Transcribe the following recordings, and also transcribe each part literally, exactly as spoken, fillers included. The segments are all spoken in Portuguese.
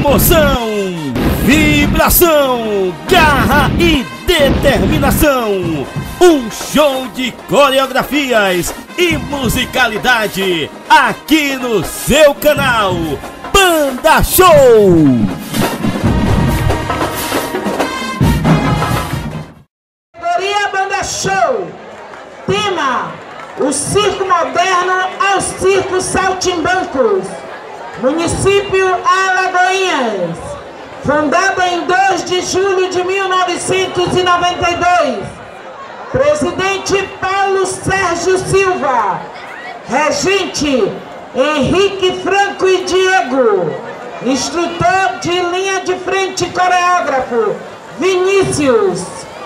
Emoção, vibração, garra e determinação. Um show de coreografias e musicalidade aqui no seu canal Banda Show. Categoria Banda Show. Tema: o circo moderno aos circos saltimbancos. Município Alagoinhas. Fundada em dois de julho de mil novecentos e noventa e dois. Presidente Paulo Sérgio Silva. Regente Henrique Franco e Diego. Instrutor de linha de frente coreógrafo Vinícius.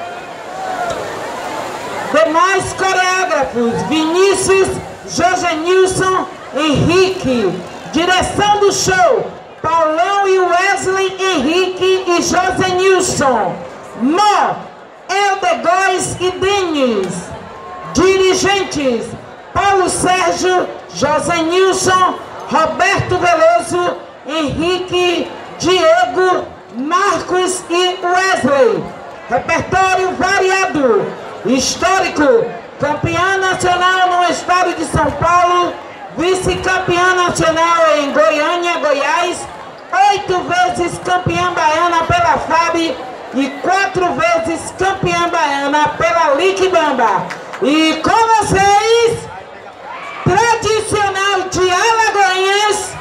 Demais coreógrafos: Vinícius, Josenilson, Henrique. Direção do show: Paulão e Wesley Henrique e Josenilson. Mó, Eldegóis e Denis. Dirigentes: Paulo Sérgio, Josenilson, Roberto Veloso, Henrique, Diego, Marcos e Wesley. Repertório variado. Histórico: campeã nacional no estado de São Paulo, vice-campeã nacional em Goiânia, Goiás, oito vezes campeã baiana pela F A B e quatro vezes campeã baiana pela Liquibamba. E com vocês, tradicional de Alagoinhas,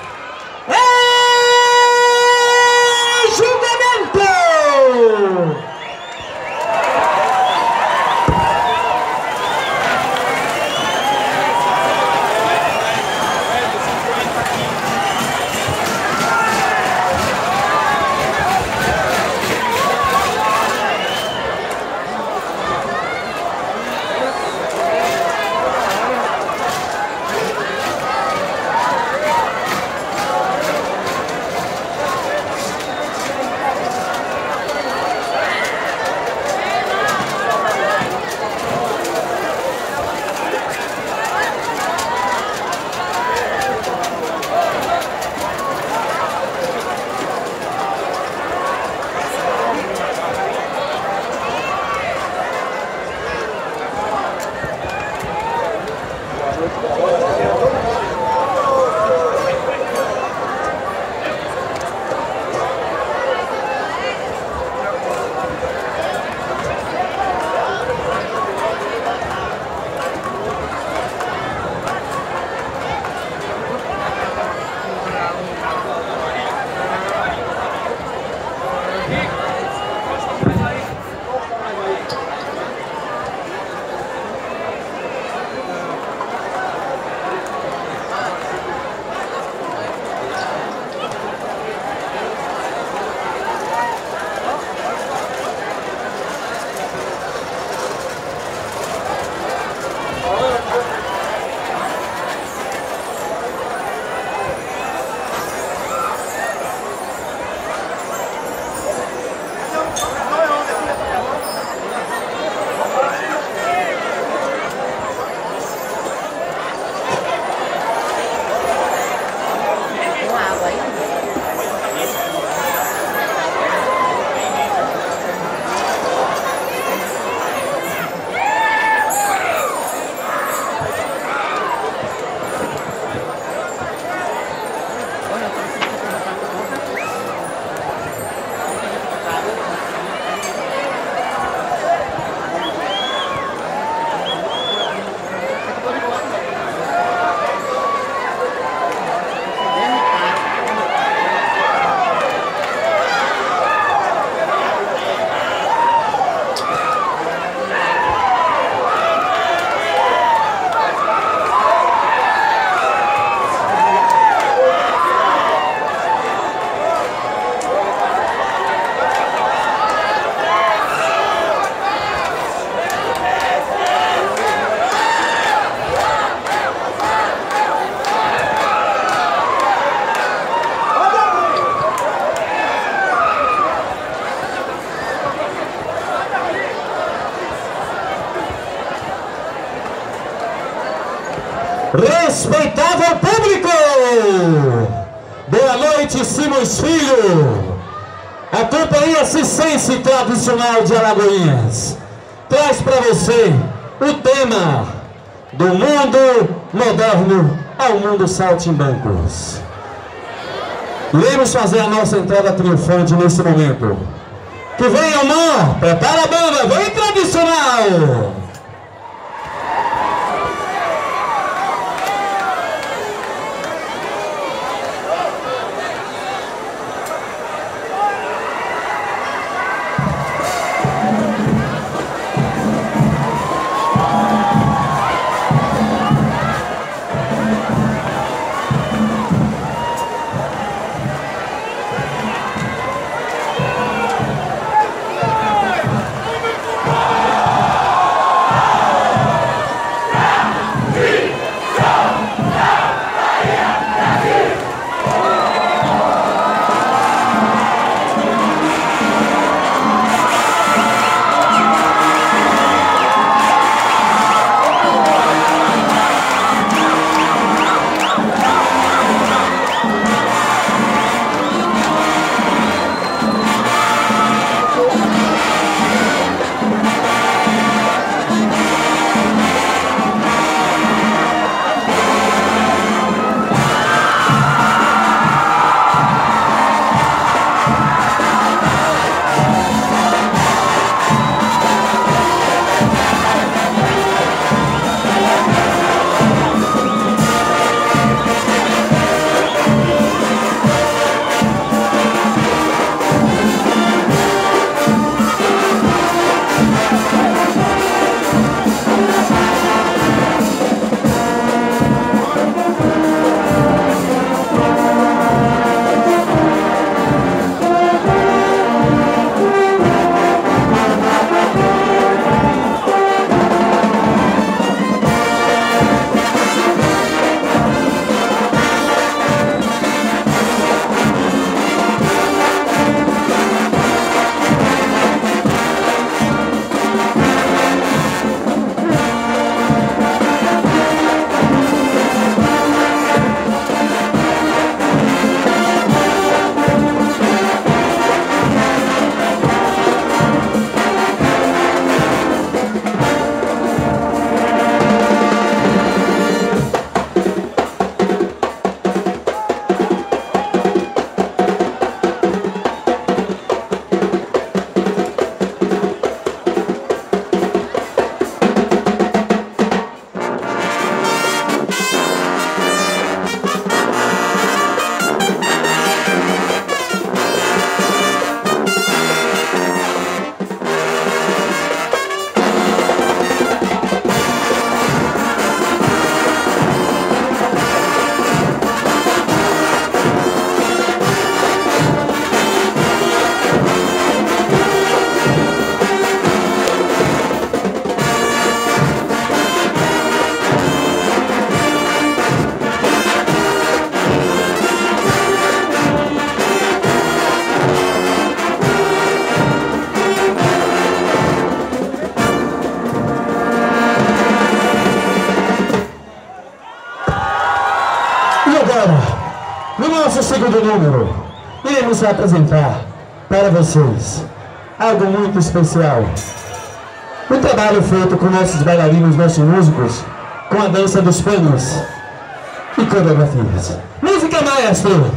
em julgamento! Respeitável público, Boa noite, Simões Filho. A companhia Cicense Tradicional de Alagoinhas traz para você o tema do mundo moderno ao mundo saltimbancos. Iremos fazer a nossa entrada triunfante nesse momento. Que venha o mar, prepara a banda, vem tradicional! No nosso segundo número, iremos apresentar para vocês algo muito especial. Um trabalho feito com nossos bailarinos, nossos músicos, com a dança dos panos e coreografias. Música, maestro!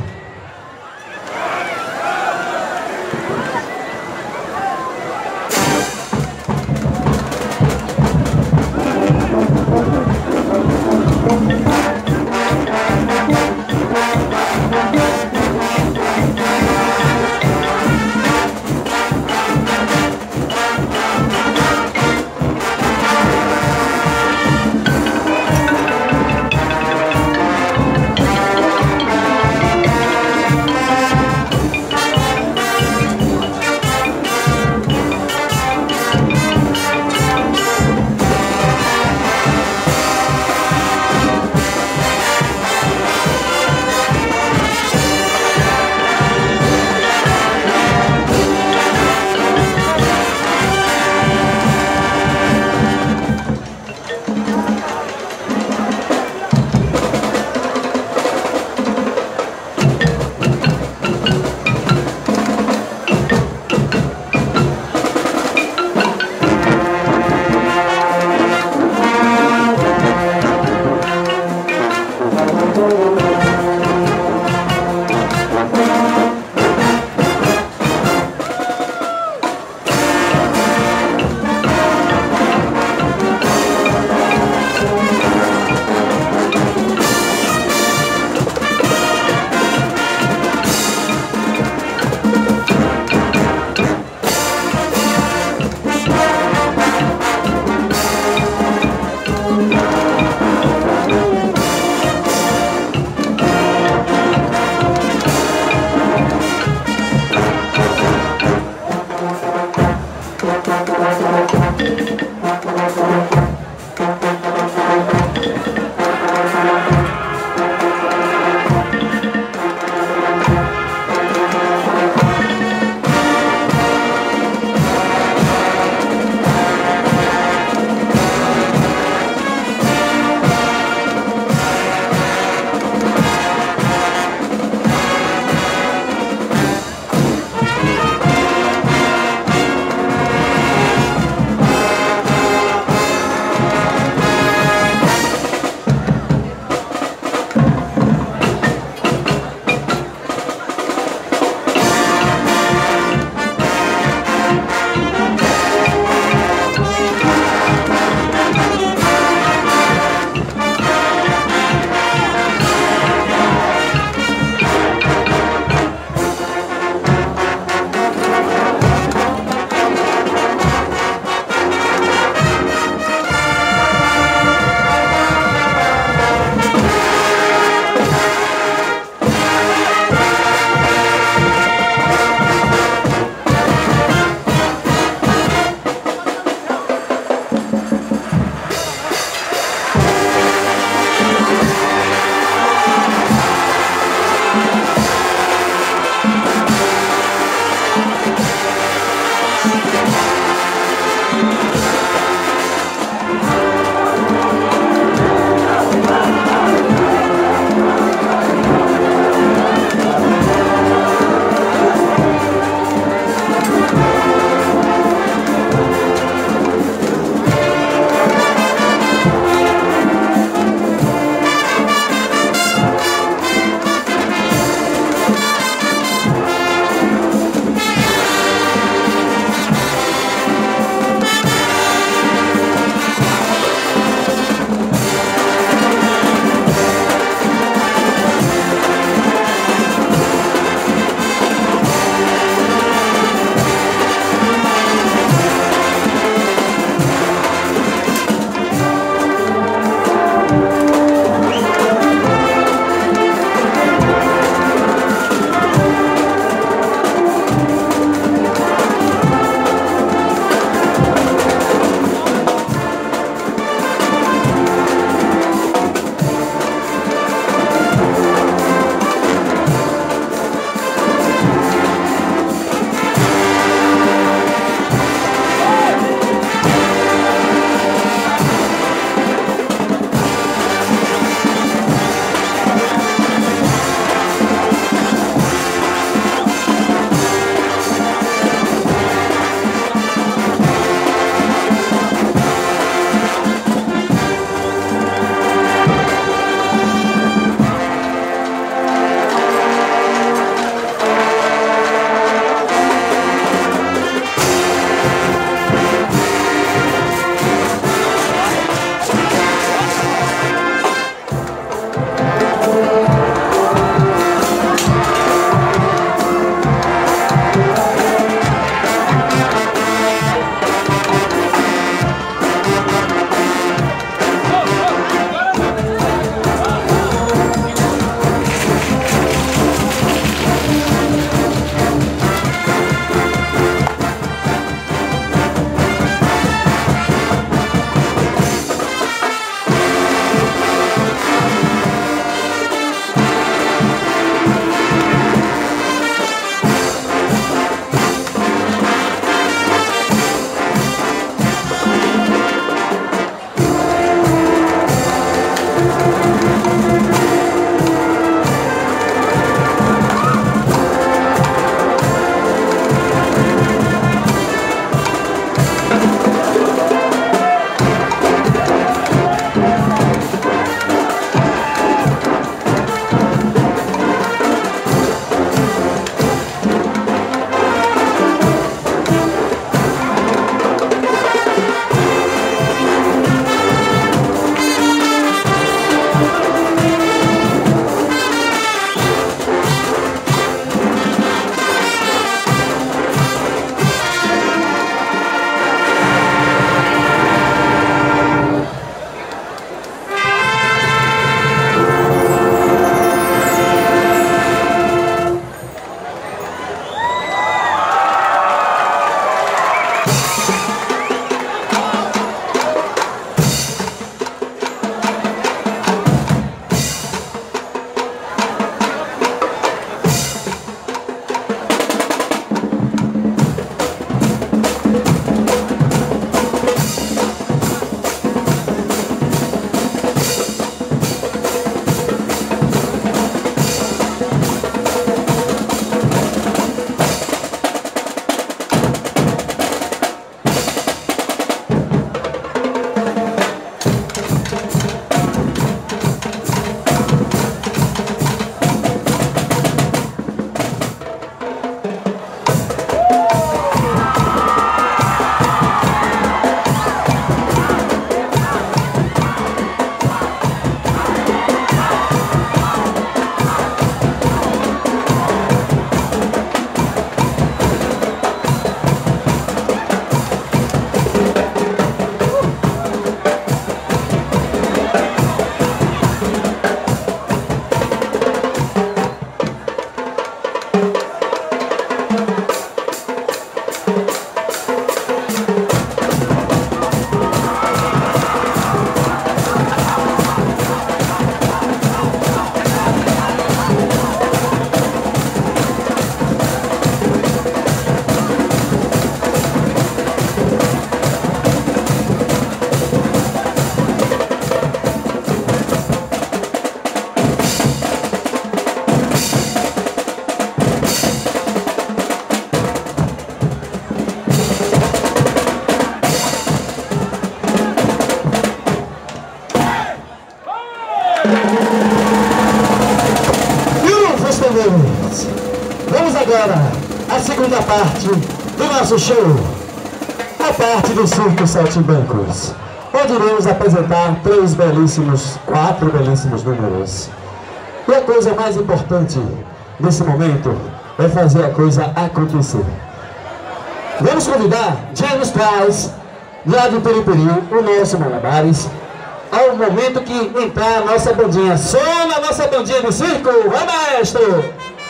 senhores, vamos agora à segunda parte do nosso show, a parte do Circo Sete Bancos, onde iremos apresentar três belíssimos, quatro belíssimos números. E a coisa mais importante nesse momento é fazer a coisa acontecer. Vamos convidar James Price, lá do Periperi, o nosso Malabares, ao momento que entrar a nossa bandinha. Soma a nossa bandinha de circo, vai maestro!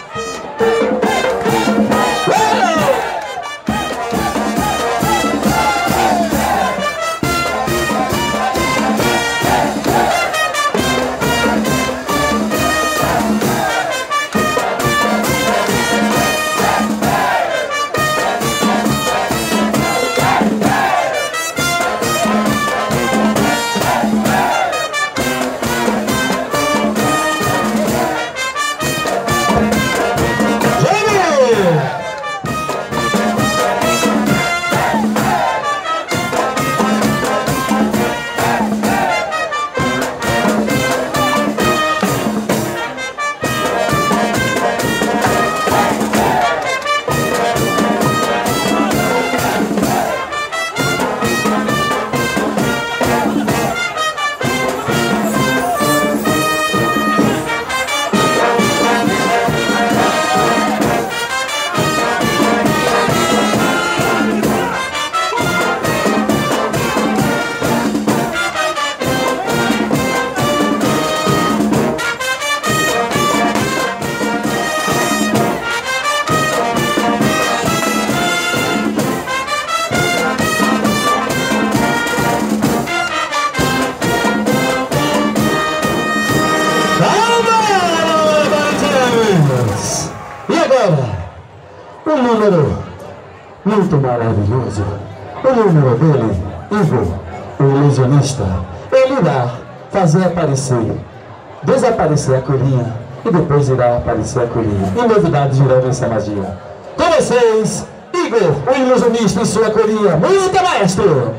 E agora, um número muito maravilhoso, o número dele, Igor, o ilusionista. Ele irá fazer aparecer, desaparecer a coelhinha e depois irá aparecer a coelhinha. E novidades irão nessa magia. Com vocês, Igor, o ilusionista e sua coelhinha. Música, maestro!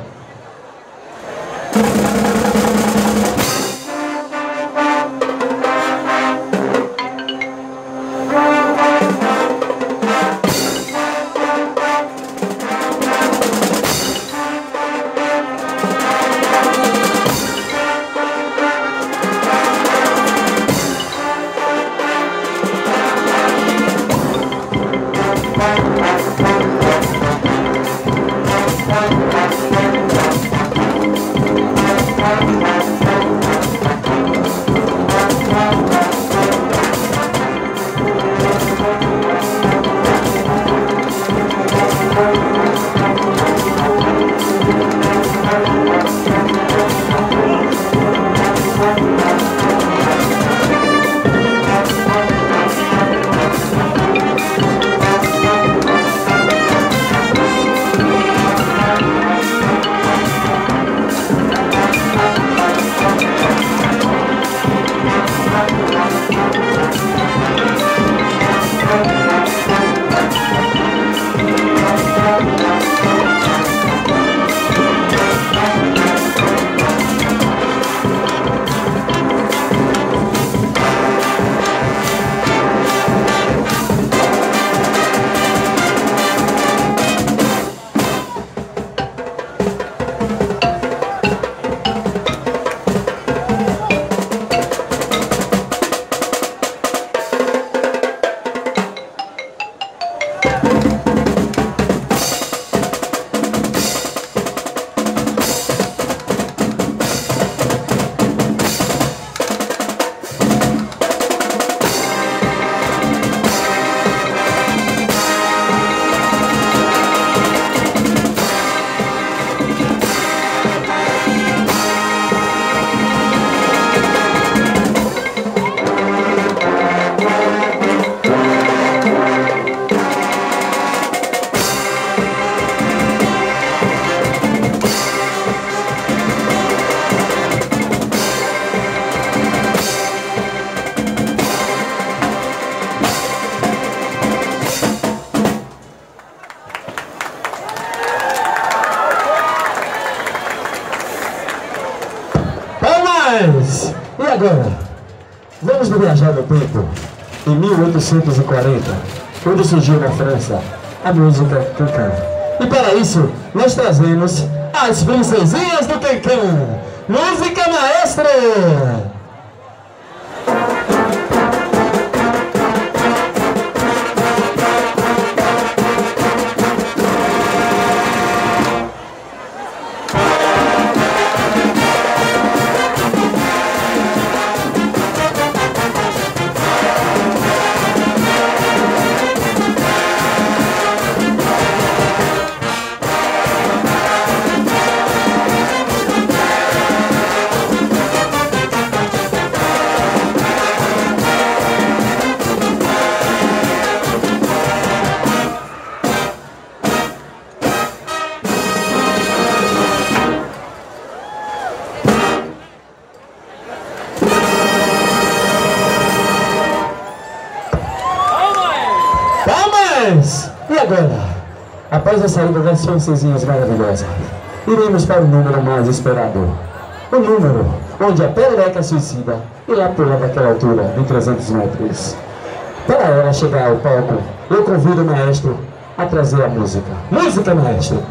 E agora, vamos viajar no tempo em mil oitocentos e quarenta, quando surgiu na França a música Cancan. E para isso, nós trazemos as princesinhas do Cancan. Música maestra! E agora, após a saída das princesinhas maravilhosas, iremos para o número mais esperado. O número onde a perereca suicida irá pular daquela altura de trezentos metros. Para ela chegar ao palco, eu convido o maestro a trazer a música. Música, maestro!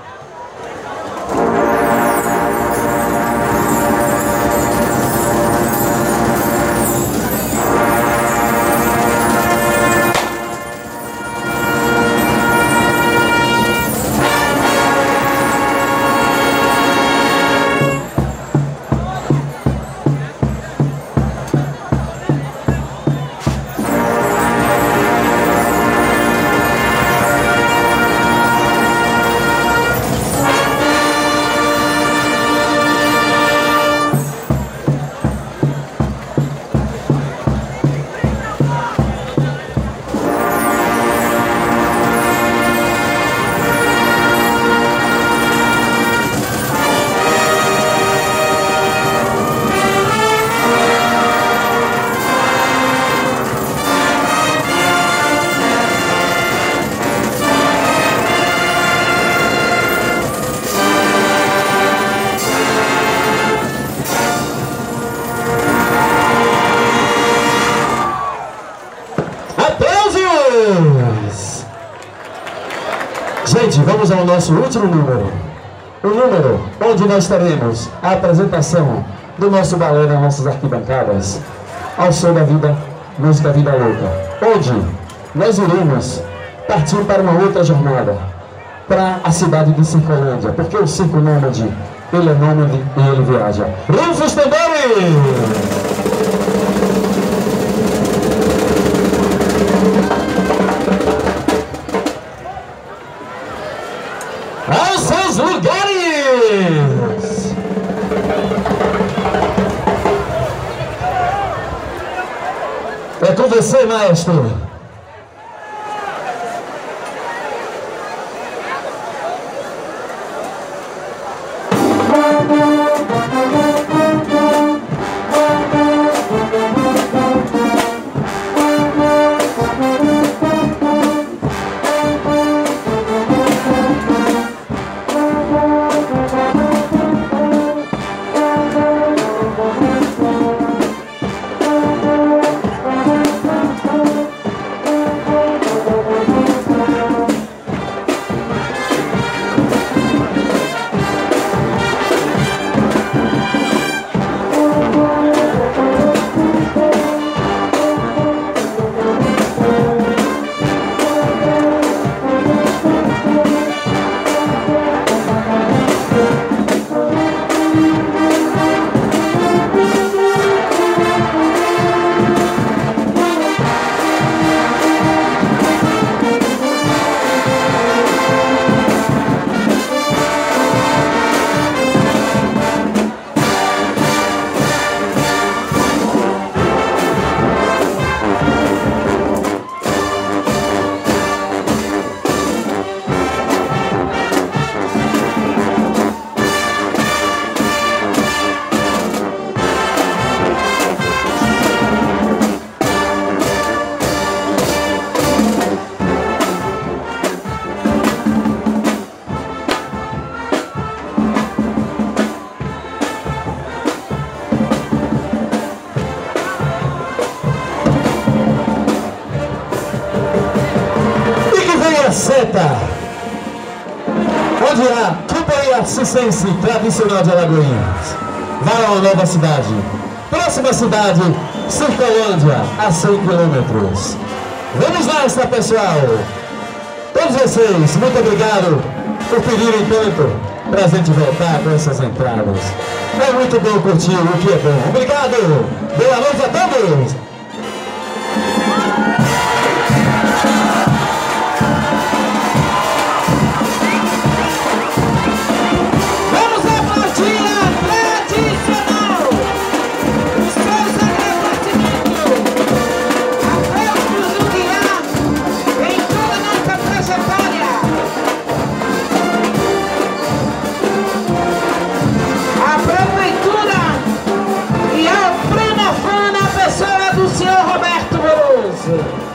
Gente, vamos ao nosso último número. O número onde nós teremos a apresentação do nosso balé nas nossas arquibancadas, ao som da vida, música Vida Louca, onde nós iremos partir para uma outra jornada, para a cidade de Circolândia, porque o Circo Nômade, ele é nômade e ele viaja. Rufus também! Aos seus lugares! É com você, maestro! seta, onde a Companhia Circense Tradicional de Alagoinhas vai a uma nova cidade. Próxima cidade, Circolândia, a cem quilômetros. Vamos nessa, pessoal! Todos vocês, muito obrigado por pedirem tanto pra gente voltar com essas entradas. É muito bom curtir o que é bom. Obrigado! Boa noite a todos! Vamos aplaudir a tradicional! Os seus agradecimentos a Deus por nos guiar em toda a nossa trajetória. A Prefeitura e ao Prenafan na pessoa do senhor Roberto Veloso.